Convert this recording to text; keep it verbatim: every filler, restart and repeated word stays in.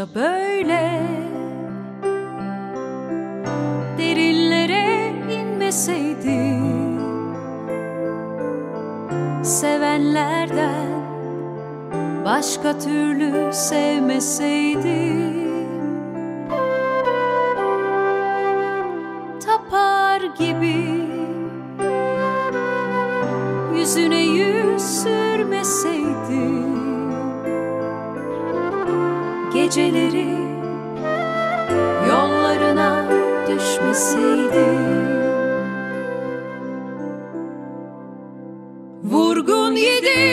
başa böyle derinlere inmeseydim, sevenlerden başka türlü sevmeseydim, tapar gibi yüzüne yüz sürmeseydim, geceleri yollarına düşmeseydim. Vurgun yedi